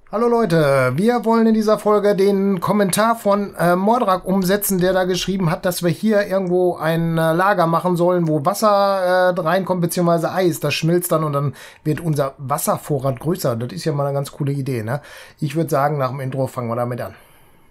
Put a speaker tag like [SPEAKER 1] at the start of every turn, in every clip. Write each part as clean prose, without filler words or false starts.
[SPEAKER 1] Hallo Leute, wir wollen in dieser Folge den Kommentar von Mordrak umsetzen, der da geschrieben hat, dass wir hier irgendwo ein Lager machen sollen, wo Wasser reinkommt, beziehungsweise Eis. Das schmilzt dann und dann wird unser Wasservorrat größer. Das ist ja mal eine ganz coole Idee, ne? Ich würde sagen, nach dem Intro fangen wir damit an.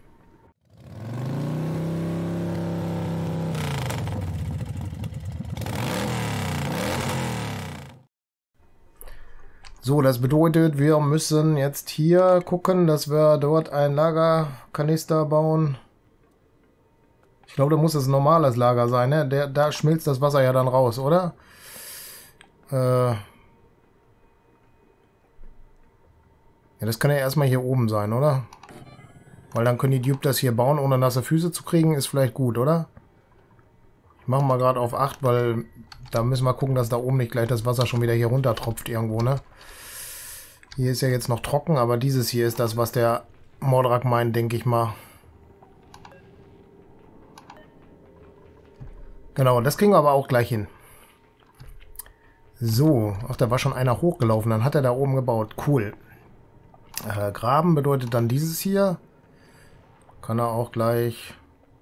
[SPEAKER 1] So, das bedeutet, wir müssen jetzt hier gucken, dass wir dort ein Lagerkanister bauen. Ich glaube, da muss es ein normales Lager sein, ne? Da schmilzt das Wasser ja dann raus, oder? Ja, das kann ja erstmal hier oben sein, oder? Weil dann können die Dupe das hier bauen, ohne nasse Füße zu kriegen, ist vielleicht gut, oder? Ich mache mal gerade auf 8, weil da müssen wir gucken, dass da oben nicht gleich das Wasser schon wieder hier runter tropft irgendwo, ne? Hier ist ja jetzt noch trocken, aber dieses hier ist das, was der Mordrak meint, denke ich mal. Genau, das kriegen wir aber auch gleich hin. So, ach, da war schon einer hochgelaufen, dann hat er da oben gebaut. Cool. Graben bedeutet dann dieses hier. Kann er auch gleich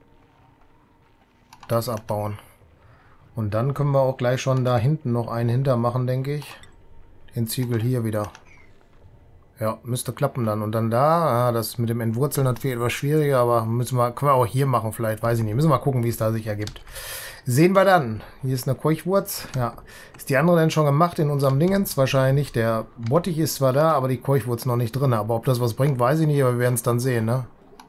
[SPEAKER 1] das abbauen. Und dann können wir auch gleich schon da hinten noch einen hinter machen, denke ich. Den Ziegel hier wieder. Ja, müsste klappen dann. Und dann da, das mit dem Entwurzeln natürlich etwas schwieriger, aber können wir auch hier machen vielleicht, weiß ich nicht. Müssen wir mal gucken, wie es da sich ergibt. Sehen wir dann. Hier ist eine Keuchwurz. Ja, ist die andere denn schon gemacht in unserem Dingens? Wahrscheinlich. Der Bottich ist zwar da, aber die Keuchwurz noch nicht drin. Aber ob das was bringt, weiß ich nicht, aber wir werden es dann sehen, ne?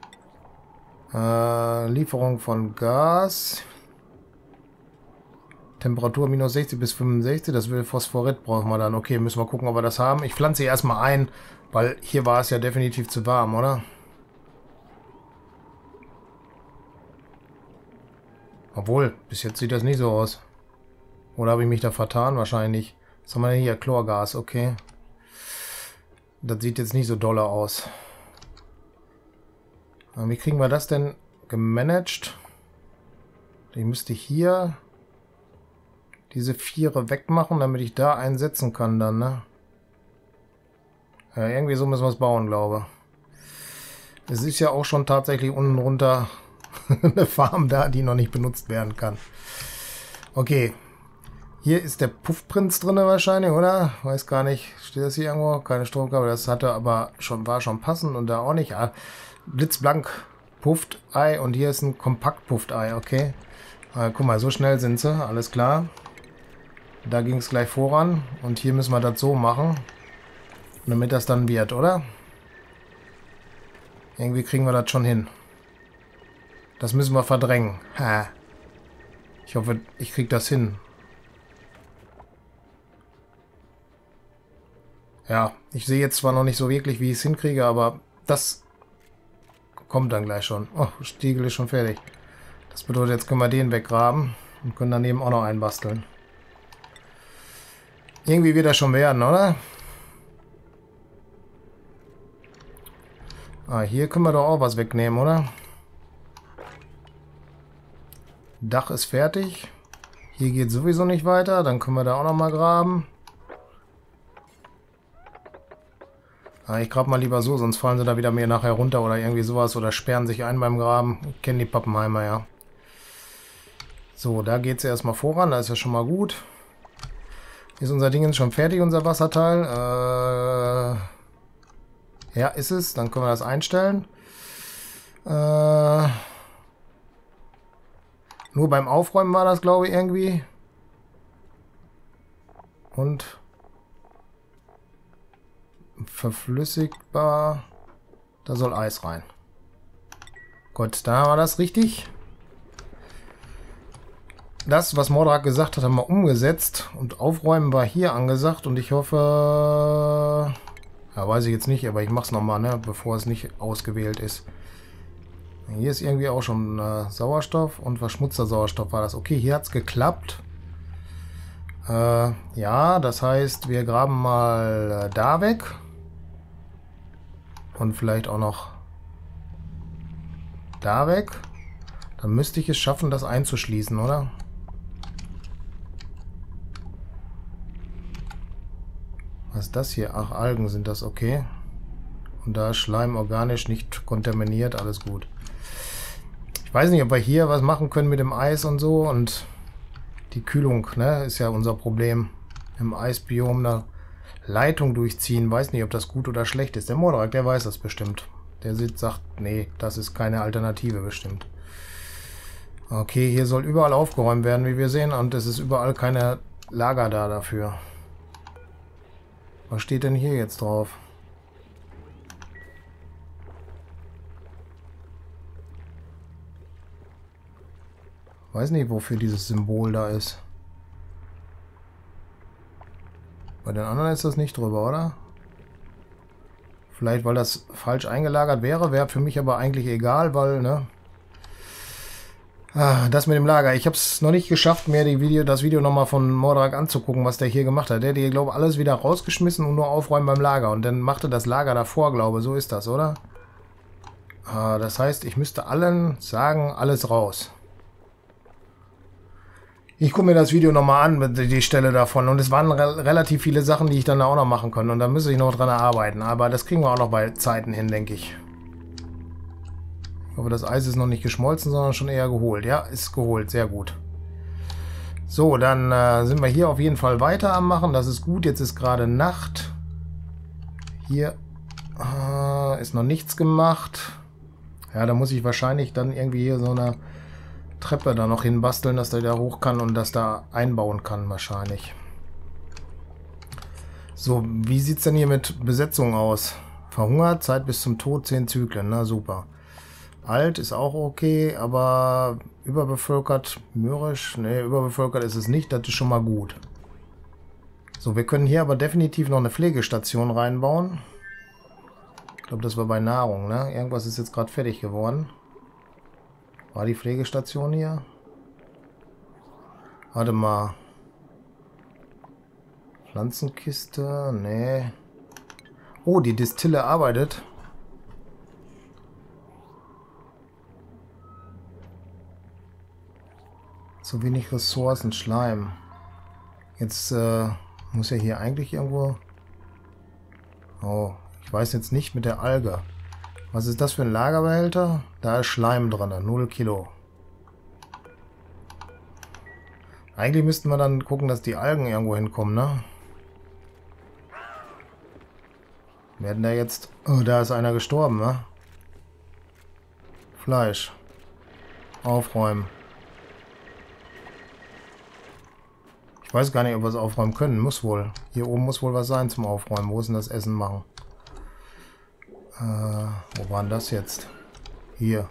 [SPEAKER 1] Lieferung von Gas. Temperatur minus 60 bis 65. Das will Phosphorit brauchen wir dann. Okay, müssen wir gucken, ob wir das haben. Ich pflanze hier erstmal ein, weil hier war es ja definitiv zu warm, oder? Obwohl, bis jetzt sieht das nicht so aus. Oder habe ich mich da vertan? Wahrscheinlich. Was haben wir denn hier? Chlorgas, okay. Das sieht jetzt nicht so dolle aus. Aber wie kriegen wir das denn gemanagt? Ich müsste hier diese Viere wegmachen, damit ich da einsetzen kann dann, ne? Ja, irgendwie so müssen wir es bauen, glaube ich. Es ist ja auch schon tatsächlich unten runter eine Farm da, die noch nicht benutzt werden kann. Okay. Hier ist der Puffprinz drin wahrscheinlich, oder? Weiß gar nicht. Steht das hier irgendwo? Keine Stromkabel. Das hatte aber schon, war schon passend und da auch nicht. Ah, blitzblank pufft Ei und hier ist ein kompakt pufft Ei, okay. Guck mal, so schnell sind sie. Alles klar. Da ging es gleich voran. Und hier müssen wir das so machen. Damit das dann wird, oder? Irgendwie kriegen wir das schon hin. Das müssen wir verdrängen. Ha. Ich hoffe, ich kriege das hin. Ja, ich sehe jetzt zwar noch nicht so wirklich, wie ich es hinkriege, aber das kommt dann gleich schon. Oh, Stiegel ist schon fertig. Das bedeutet, jetzt können wir den weggraben und können daneben auch noch einen basteln. Irgendwie wird das schon werden, oder? Ah, hier können wir doch auch was wegnehmen, oder? Dach ist fertig. Hier geht sowieso nicht weiter. Dann können wir da auch noch mal graben. Ah, ich grabe mal lieber so, sonst fallen sie da wieder mehr nachher runter oder irgendwie sowas oder sperren sich ein beim Graben. Ich kenne die Pappenheimer, ja. So, da geht es erstmal voran. Da ist ja schon mal gut. Ist unser Ding schon fertig, unser Wasserteil? Ja, ist es. Dann können wir das einstellen. Nur beim Aufräumen war das, glaube ich, irgendwie. Und verflüssigbar. Da soll Eis rein. Gut, da war das richtig. Das, was Mordrak gesagt hat, haben wir umgesetzt. Und Aufräumen war hier angesagt. Und ich hoffe... Ja, weiß ich jetzt nicht, aber ich mache es nochmal, ne, bevor es nicht ausgewählt ist. Hier ist irgendwie auch schon Sauerstoff und verschmutzter Sauerstoff war das. Okay, hier hat es geklappt. Ja, das heißt, wir graben mal da weg. Und vielleicht auch noch da weg. Dann müsste ich es schaffen, das einzuschließen, oder? Was ist das hier? Ach, Algen sind das, okay. Und da Schleim organisch nicht kontaminiert, alles gut. Ich weiß nicht, ob wir hier was machen können mit dem Eis und so. Und die Kühlung, ne, ist ja unser Problem. Im Eisbiom eine Leitung durchziehen. Weiß nicht, ob das gut oder schlecht ist. Der Mordrak, der weiß das bestimmt. Der sagt, nee, das ist keine Alternative bestimmt. Okay, hier soll überall aufgeräumt werden, wie wir sehen. Und es ist überall keine Lager da dafür. Was steht denn hier jetzt drauf? Weiß nicht, wofür dieses Symbol da ist. Bei den anderen ist das nicht drüber, oder? Vielleicht, weil das falsch eingelagert wäre. Wäre für mich aber eigentlich egal, weil, ne? Ah, das mit dem Lager. Ich habe es noch nicht geschafft, mir das Video nochmal von Mordrak anzugucken, was der hier gemacht hat. Der hat hier, glaube ich, alles wieder rausgeschmissen und nur aufräumen beim Lager. Und dann machte das Lager davor, glaube ich. So ist das, oder? Ah, das heißt, ich müsste allen sagen, alles raus. Ich gucke mir das Video nochmal an, die Stelle davon. Und es waren relativ viele Sachen, die ich dann auch noch machen kann. Und da müsste ich noch dran arbeiten. Aber das kriegen wir auch noch bei Zeiten hin, denke ich. Ich hoffe, das Eis ist noch nicht geschmolzen, sondern schon eher geholt. Ja, ist geholt. Sehr gut. So, dann sind wir hier auf jeden Fall weiter am Machen. Das ist gut. Jetzt ist gerade Nacht. Hier ist noch nichts gemacht. Ja, da muss ich wahrscheinlich dann irgendwie hier so eine Treppe da noch hinbasteln, dass der da hoch kann und das da einbauen kann wahrscheinlich. So, wie sieht es denn hier mit Besetzung aus? Verhungert, Zeit bis zum Tod, 10 Zyklen, na super. Alt ist auch okay, aber überbevölkert, mürrisch, ne, überbevölkert ist es nicht, das ist schon mal gut. So, wir können hier aber definitiv noch eine Pflegestation reinbauen. Ich glaube, das war bei Nahrung, ne? Irgendwas ist jetzt gerade fertig geworden. War die Pflegestation hier? Warte mal. Pflanzenkiste? Nee. Oh, die Distille arbeitet. Zu wenig Ressourcen, Schleim. Jetzt muss ja hier eigentlich irgendwo... Oh, ich weiß jetzt nicht mit der Alge. Was ist das für ein Lagerbehälter? Da ist Schleim drin, 0 Kilo. Eigentlich müssten wir dann gucken, dass die Algen irgendwo hinkommen, ne? Werden da jetzt... Oh, da ist einer gestorben, ne? Fleisch. Aufräumen. Ich weiß gar nicht, ob wir es aufräumen können. Muss wohl. Hier oben muss wohl was sein zum Aufräumen. Wo ist denn das Essen machen? Wo war denn das jetzt? Hier.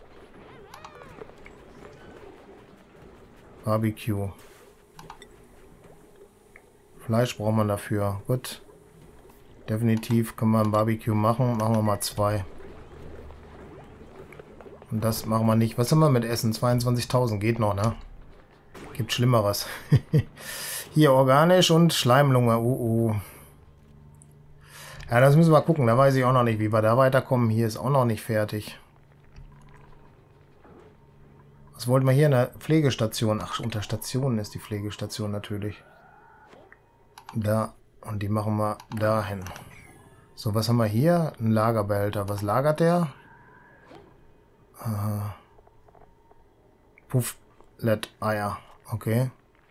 [SPEAKER 1] Barbecue. Fleisch braucht man dafür. Gut. Definitiv können wir ein Barbecue machen. Machen wir mal 2. Und das machen wir nicht. Was haben wir mit Essen? 22.000 geht noch, ne? Gibt Schlimmeres. Hier organisch und Schleimlunge. Ja, das müssen wir gucken. Da weiß ich auch noch nicht, wie wir da weiterkommen. Hier ist auch noch nicht fertig. Was wollten wir hier? Eine Pflegestation. Ach, unter Stationen ist die Pflegestation natürlich. Da. Und die machen wir dahin. So, was haben wir hier? Ein Lagerbehälter. Was lagert der? Pufflet-Eier. Okay.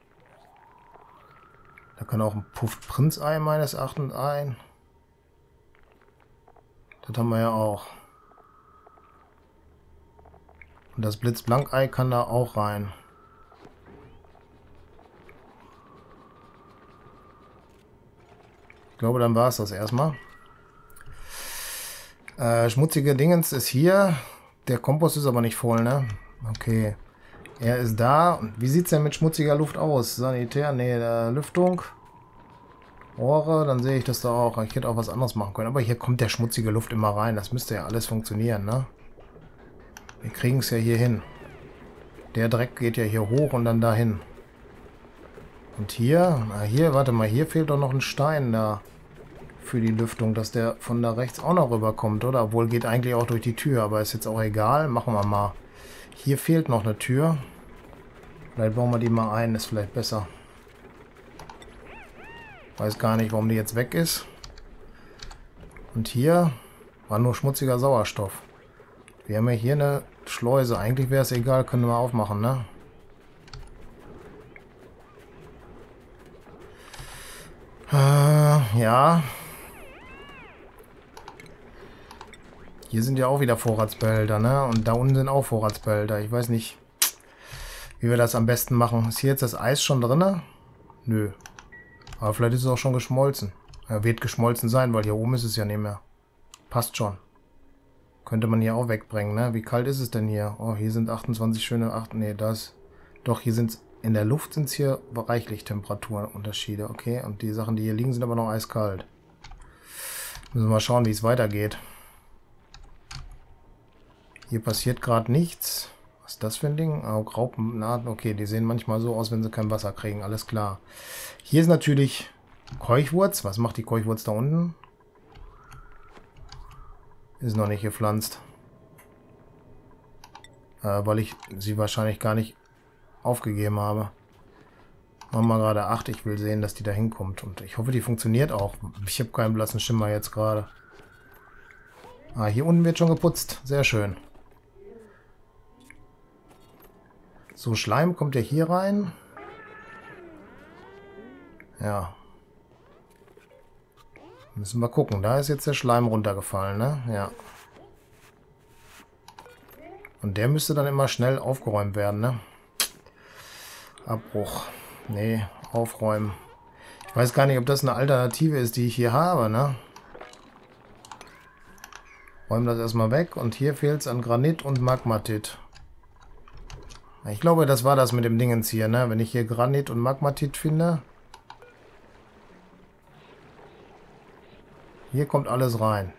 [SPEAKER 1] Da kann auch ein Puff-Prinz-Ei meines Erachtens ein. Das haben wir ja auch. Und das Blitzblank-Ei kann da auch rein. Ich glaube, dann war es das erstmal. Schmutzige Dingens ist hier. Der Kompost ist aber nicht voll, ne? Okay. Er ist da. Wie sieht es denn mit schmutziger Luft aus? Sanitär? Ne, Lüftung. Rohre, dann sehe ich das da auch. Ich hätte auch was anderes machen können. Aber hier kommt der schmutzige Luft immer rein. Das müsste ja alles funktionieren, ne? Wir kriegen es ja hier hin. Der Dreck geht ja hier hoch und dann dahin. Und hier, hier, warte mal, hier fehlt doch noch ein Stein da für die Lüftung, dass der von da rechts auch noch rüberkommt, oder? Obwohl geht eigentlich auch durch die Tür, aber ist jetzt auch egal. Machen wir mal. Hier fehlt noch eine Tür. Vielleicht bauen wir die mal ein, ist vielleicht besser. Weiß gar nicht, warum die jetzt weg ist. Und hier War nur schmutziger Sauerstoff. Wir haben ja hier eine Schleuse. Eigentlich wäre es egal, können wir aufmachen, ne? Ja. Hier sind ja auch wieder Vorratsbehälter, ne? Und da unten sind auch Vorratsbehälter. Ich weiß nicht, wie wir das am besten machen. Ist hier jetzt das Eis schon drin? Nö. Aber vielleicht ist es auch schon geschmolzen. Er wird geschmolzen sein, weil hier oben ist es ja nicht mehr. Passt schon. Könnte man hier auch wegbringen, ne? Wie kalt ist es denn hier? Oh, hier sind 28 schöne... Nee, das... Doch, hier sind in der Luft sind es hier reichlich Temperaturunterschiede. Okay, und die Sachen, die hier liegen, sind aber noch eiskalt. Müssen wir mal schauen, wie es weitergeht. Hier passiert gerade nichts. Was ist das für ein Ding? Oh, Raupen. Na, okay, die sehen manchmal so aus, wenn sie kein Wasser kriegen. Alles klar. Hier ist natürlich Keuchwurz. Was macht die Keuchwurz da unten? Ist noch nicht gepflanzt. Weil ich sie wahrscheinlich gar nicht aufgegeben habe. Machen wir gerade 8. Ich will sehen, dass die da hinkommt. Und ich hoffe, die funktioniert auch. Ich habe keinen blassen Schimmer jetzt gerade. Ah, hier unten wird schon geputzt. Sehr schön. So, Schleim kommt ja hier rein. Ja. Müssen wir gucken. Da ist jetzt der Schleim runtergefallen, ne? Ja. Und der müsste dann immer schnell aufgeräumt werden, ne? Abbruch. Nee, aufräumen. Ich weiß gar nicht, ob das eine Alternative ist, die ich hier habe, ne? Räumen das erstmal weg. Und hier fehlt es an Granit und Magmatit. Ich glaube, das war das mit dem Dingens hier, ne? Wenn ich hier Granit und Magmatit finde. Hier kommt alles rein.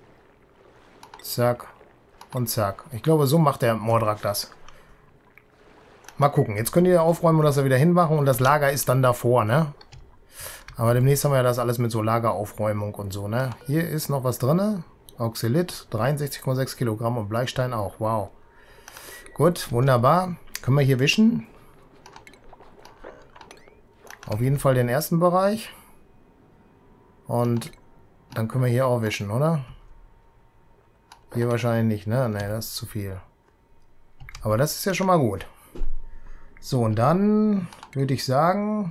[SPEAKER 1] Zack und zack. Ich glaube, so macht der Mordrak das. Mal gucken. Jetzt könnt ihr aufräumen und das da wieder hinmachen. Und das Lager ist dann davor, ne? Aber demnächst haben wir ja das alles mit so Lageraufräumung und so, ne? Hier ist noch was drin. Oxalit, 63,6 Kilogramm und Bleistein auch. Wow. Gut, wunderbar. Können wir hier wischen? Auf jeden Fall den ersten Bereich. Und dann können wir hier auch wischen, oder? Hier wahrscheinlich nicht, ne? Ne, das ist zu viel. Aber das ist ja schon mal gut. So, und dann würde ich sagen,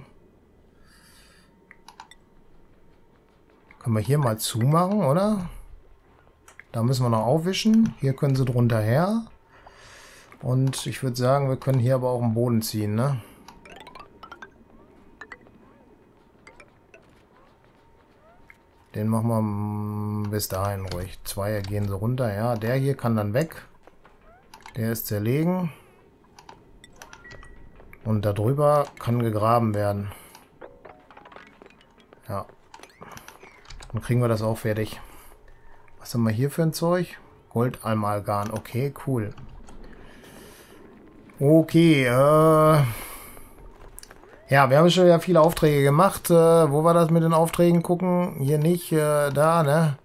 [SPEAKER 1] können wir hier mal zumachen, oder? Da müssen wir noch aufwischen. Hier können sie drunter her. Und ich würde sagen, wir können hier aber auch den Boden ziehen, ne? Den machen wir bis dahin ruhig. 2 gehen so runter, ja. Der hier kann dann weg. Der ist zerlegen. Und darüber kann gegraben werden. Ja. Dann kriegen wir das auch fertig. Was haben wir hier für ein Zeug? Goldamalgan. Okay, cool. Okay, ja, wir haben schon ja viele Aufträge gemacht. Wo war das mit den Aufträgen? Gucken. Hier nicht. Da, ne?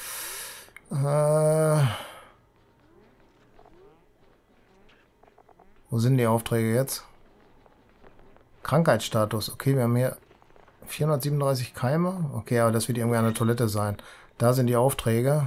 [SPEAKER 1] Wo sind die Aufträge jetzt? Krankheitsstatus. Okay, wir haben hier 437 Keime. Okay, aber das wird irgendwie eine Toilette sein. Da sind die Aufträge.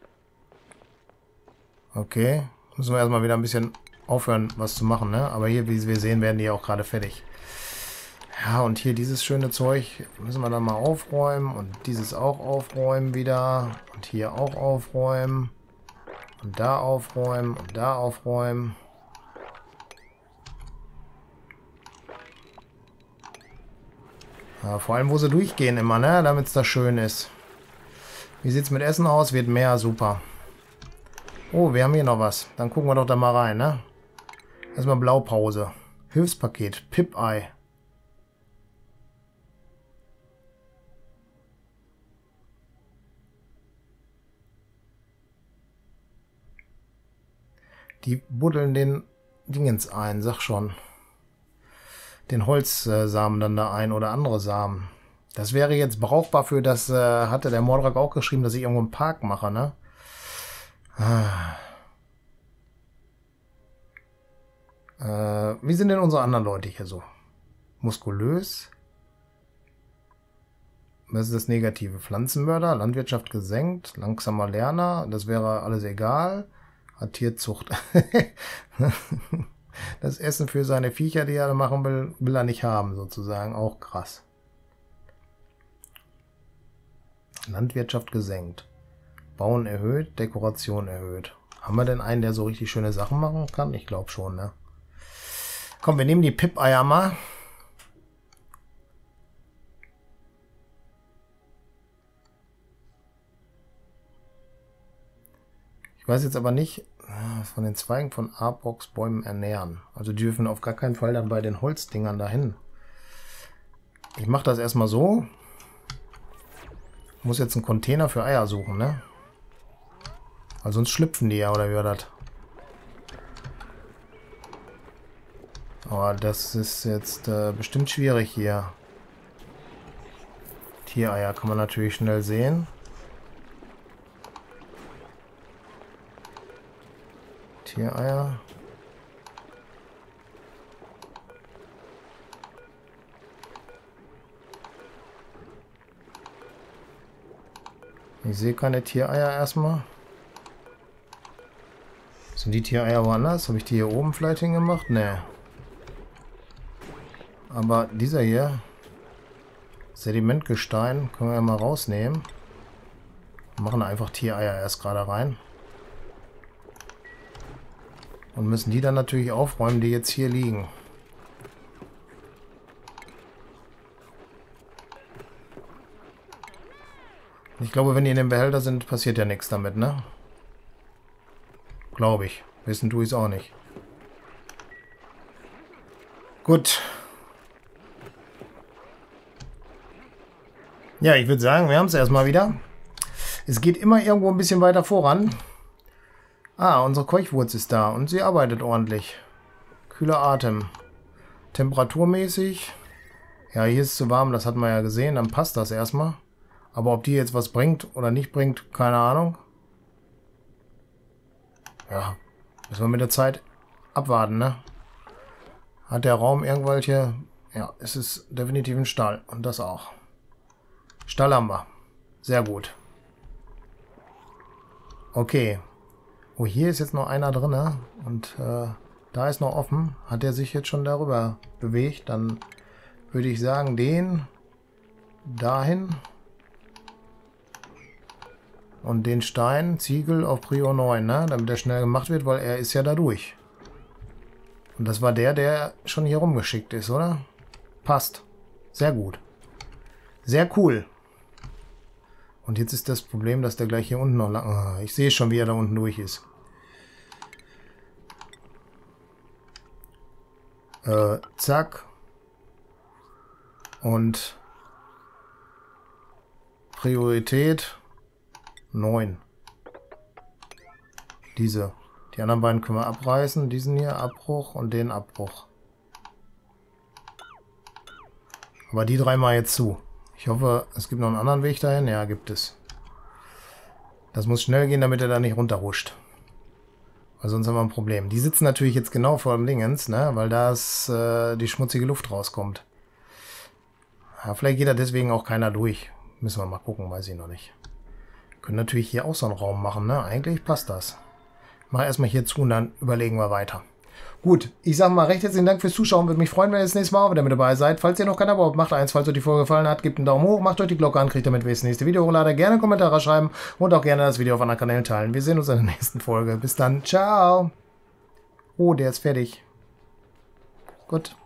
[SPEAKER 1] Okay. Müssen wir erstmal wieder ein bisschen aufhören, was zu machen, ne? Aber hier, wie wir sehen, werden die auch gerade fertig. Ja, und hier dieses schöne Zeug müssen wir dann mal aufräumen. Und dieses auch aufräumen wieder. Und hier auch aufräumen. Und da aufräumen. Und da aufräumen. Ja, vor allem, wo sie durchgehen immer, ne? Damit es da schön ist. Wie sieht es mit Essen aus? Wird mehr, super. Oh, wir haben hier noch was. Dann gucken wir doch da mal rein, ne? Erstmal Blaupause. Hilfspaket. Pip-Ei. Die buddeln den Dingens ein, sag schon. Den Holzsamen dann da ein oder andere Samen. Das wäre jetzt brauchbar für das, hatte der Mordrak auch geschrieben, dass ich irgendwo einen Park mache, ne? Wie sind denn unsere anderen Leute hier so? Muskulös? Was ist das Negative? Pflanzenmörder, Landwirtschaft gesenkt, langsamer Lerner, das wäre alles egal. Hat Tierzucht. Das Essen für seine Viecher, die er machen will, will er nicht haben, sozusagen. Auch krass. Landwirtschaft gesenkt. Bauen erhöht, Dekoration erhöht. Haben wir denn einen, der so richtig schöne Sachen machen kann? Ich glaube schon, ne? Komm, wir nehmen die Pip-Eier mal. Ich weiß jetzt aber nicht, von den Zweigen von Arbrox-Bäumen ernähren. Also die dürfen auf gar keinen Fall dann bei den Holzdingern dahin. Ich mache das erstmal so. Ich muss jetzt einen Container für Eier suchen, ne? Weil sonst schlüpfen die ja, oder wie war das? Aber das ist jetzt bestimmt schwierig hier. Tiereier kann man natürlich schnell sehen. Tiereier. Ich sehe keine Tiereier erstmal. Sind die Tiereier woanders? Habe ich die hier oben vielleicht hingemacht? Nee. Aber dieser hier, Sedimentgestein, können wir ja mal rausnehmen. Machen einfach Tiereier erst gerade rein. Und müssen die dann natürlich aufräumen, die jetzt hier liegen. Ich glaube, wenn die in dem Behälter sind, passiert ja nichts damit, ne? Glaube ich. Wissen tue ich es auch nicht. Gut. Ja, ich würde sagen, wir haben es erstmal wieder. Es geht immer irgendwo ein bisschen weiter voran. Ah, unsere Keuchwurz ist da und sie arbeitet ordentlich. Kühler Atem. Temperaturmäßig. Ja, hier ist es zu warm, das hat man ja gesehen, dann passt das erstmal. Aber ob die jetzt was bringt oder nicht bringt, keine Ahnung. Ja, müssen wir mit der Zeit abwarten, ne? Hat der Raum irgendwelche... Ja, es ist definitiv ein Stall und das auch. Stall haben wir. Sehr gut. Okay. Oh, hier ist jetzt noch einer drin und da ist noch offen. Hat er sich jetzt schon darüber bewegt? Dann würde ich sagen, den dahin und den Stein, Ziegel auf Prio 9, ne? Damit er schnell gemacht wird, weil er ist ja da durch. Und das war der schon hier rumgeschickt ist, oder? Passt. Sehr gut. Sehr cool. Und jetzt ist das Problem, dass der gleich hier unten noch lang... Oh, ich sehe schon, wie er da unten durch ist. Zack. Und Priorität 9. Diese. Die anderen beiden können wir abreißen. Diesen hier, Abbruch und den Abbruch. Aber die drei mal jetzt zu. Ich hoffe, es gibt noch einen anderen Weg dahin. Ja, gibt es. Das muss schnell gehen, damit er da nicht runterhuscht. Weil sonst haben wir ein Problem. Die sitzen natürlich jetzt genau vor dem Dingens, ne? Weil da die schmutzige Luft rauskommt. Ja, vielleicht geht da deswegen auch keiner durch. Müssen wir mal gucken, weiß ich noch nicht. Können natürlich hier auch so einen Raum machen, ne? Eigentlich passt das. Mach erstmal hier zu und dann überlegen wir weiter. Gut, ich sage mal recht herzlichen Dank fürs Zuschauen. Würde mich freuen, wenn ihr das nächste Mal auch wieder mit dabei seid. Falls ihr noch kein Abo habt, macht eins. Falls euch die Folge gefallen hat, gebt einen Daumen hoch, macht euch die Glocke an, kriegt damit, wenn ich das nächste Video hochlade. Gerne Kommentare schreiben und auch gerne das Video auf anderen Kanälen teilen. Wir sehen uns in der nächsten Folge. Bis dann. Ciao. Oh, der ist fertig. Gut.